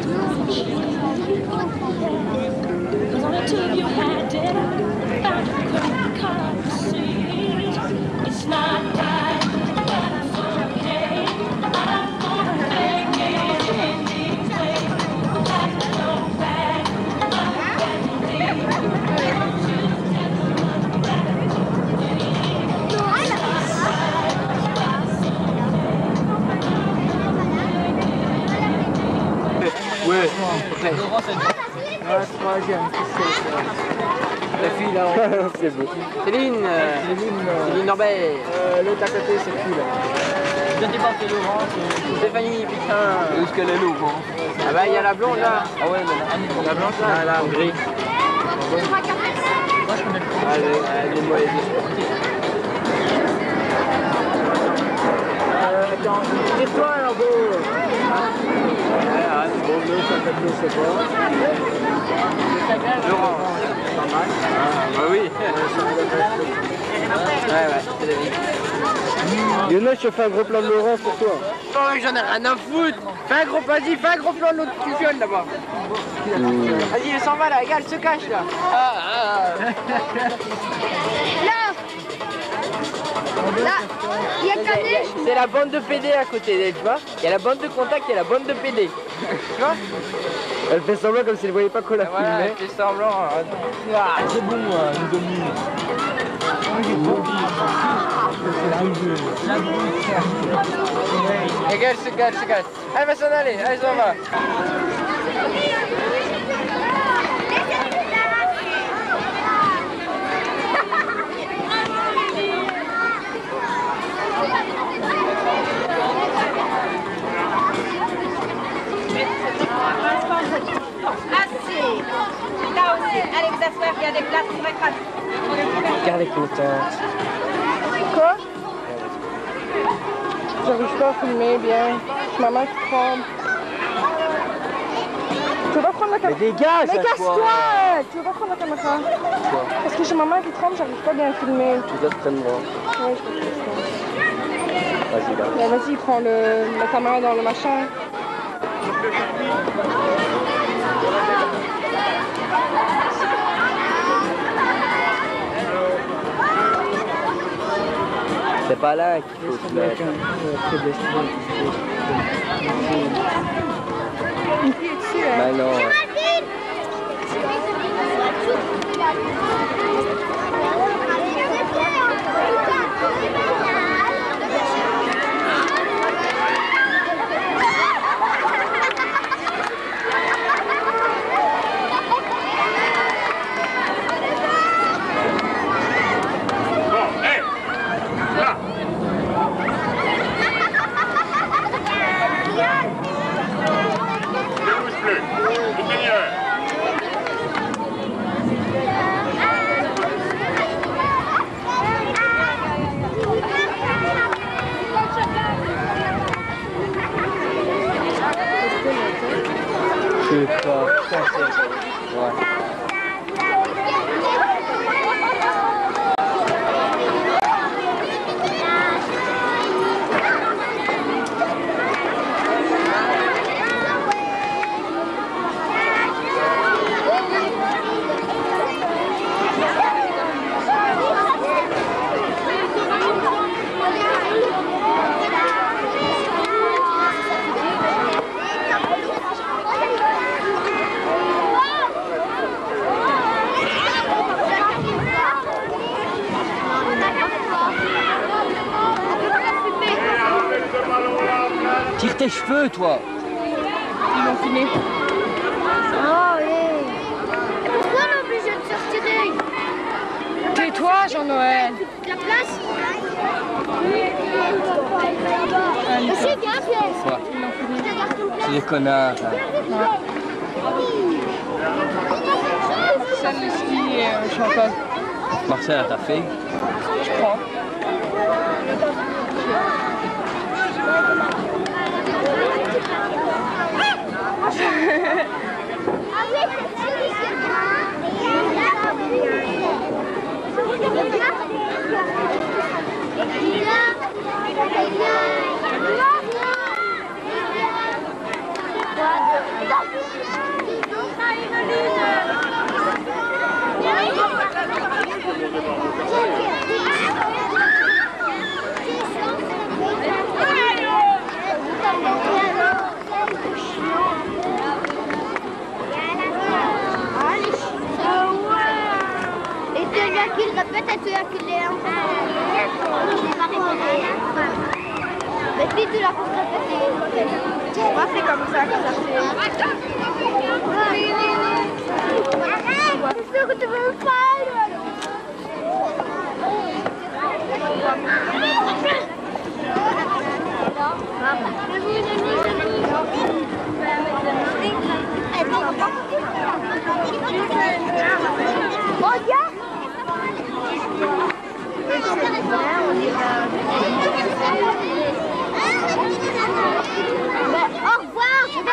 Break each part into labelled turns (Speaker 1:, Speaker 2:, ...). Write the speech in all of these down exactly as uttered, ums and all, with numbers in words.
Speaker 1: Ouais, après. Ouais, troisième, la fille là. C'est beau. Céline, euh, Céline, euh, Céline Norbert. Euh, L'autre à côté, c'est qui là? Je t'ai passé Laurent. Stéphanie, putain. Où est-ce qu'elle est Laurent? Ah bah il y a la blonde là. Ah ouais, mais la blanche là. Ah là, en gris. Moi je connais le premier. Allez, allez, moi les deux sportifs. Euh, attends, tire-toi alors, beau. Ouais, arrête, bon, le cinquante-deux, c'est quoi? Laurent, pas mal. Ah, bah oui. Ouais, ouais, c'est la vie.
Speaker 2: Lionel, je te fais un gros plan de Laurent pour toi.
Speaker 1: Oh, j'en ai rien à foutre. Fais un gros, vas-y, fais un gros plan de l'autre fusionne là-bas. Mmh. Vas-y, il s'en va là, regarde, il se cache là. Ah, ah.
Speaker 3: Là, là, il y a Canet.
Speaker 1: C'est la bande de P D à côté, tu vois. Il y a la bande de contact, il y a la bande de P D. Tu vois?
Speaker 2: Elle fait semblant comme si elle ne voyait pas qu'on la
Speaker 1: voilà,
Speaker 2: filmait.
Speaker 1: elle fait semblant. Ah, c'est bon, moi, nous sommes nuls. Regarde, se cache, se cache. Elle va s'en aller, elle s'en va.
Speaker 3: Assez. Là aussi, allez vous asseoir, il y a des places pour être.
Speaker 1: Regarde les contentes.
Speaker 4: Quoi? J'arrive pas à filmer bien. C'est ma main qui tremble. Tu veux pas prendre la caméra?
Speaker 2: Mais dégage!
Speaker 4: Mais casse-toi! Tu veux pas prendre la caméra?
Speaker 2: Quoi?
Speaker 4: Parce que j'ai ma main qui tremble, j'arrive pas bien à filmer.
Speaker 2: Tu dois te prendre moi.
Speaker 4: Ouais, je peux te faire ça.
Speaker 2: Vas-y là.
Speaker 4: Bah, vas-y, prends le, la caméra dans le machin.
Speaker 2: C'est pas là qu'il faut se mettre.
Speaker 4: Une fille est dessus, hein?
Speaker 2: Bah non. Je sais pas, putain, c'est... Ouais. Tire tes cheveux, toi.
Speaker 4: Ils l'ont filmé.
Speaker 3: Oh, oui. Et pourquoi on est obligé de se retirer?
Speaker 4: Tais-toi, Jean-Noël.
Speaker 3: La place?
Speaker 4: Allez,
Speaker 3: Mais c'est bien, Pierre.
Speaker 2: Quoi?
Speaker 4: ils l'ont filmé.
Speaker 3: Je te garde ton place.
Speaker 2: C'est des connards. Hein.
Speaker 4: Marcel, le ski et euh, Chantal.
Speaker 2: Marcel, elle t'a fait?
Speaker 4: Je crois.
Speaker 3: Ah oui,
Speaker 5: répète à celui qui l'est en fait. Mais puis tu l'as pour répéter.
Speaker 3: Moi, c'est comme ça que ça fait.
Speaker 5: C'est sûr que tu veux le faire. Au revoir, je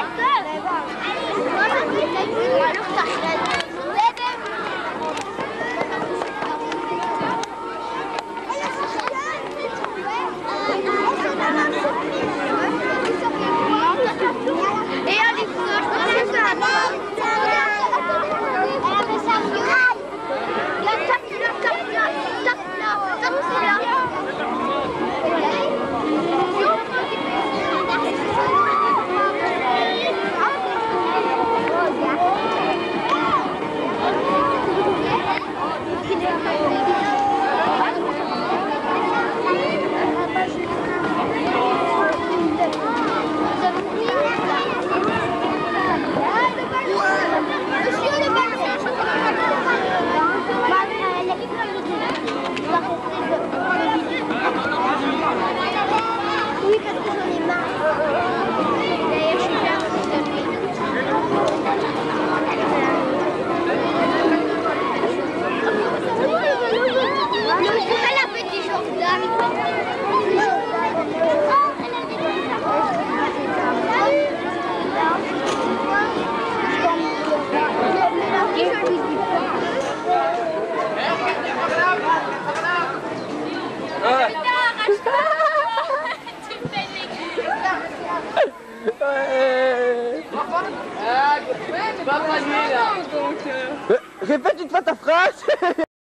Speaker 5: et on dit
Speaker 1: Répète une fois ta phrase.